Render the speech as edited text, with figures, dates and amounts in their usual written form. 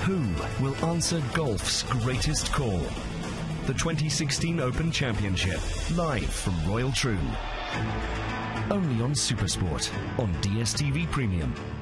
Who will answer golf's greatest call? The 2016 Open Championship, live from Royal Troon. Only on SuperSport on DStv Premium.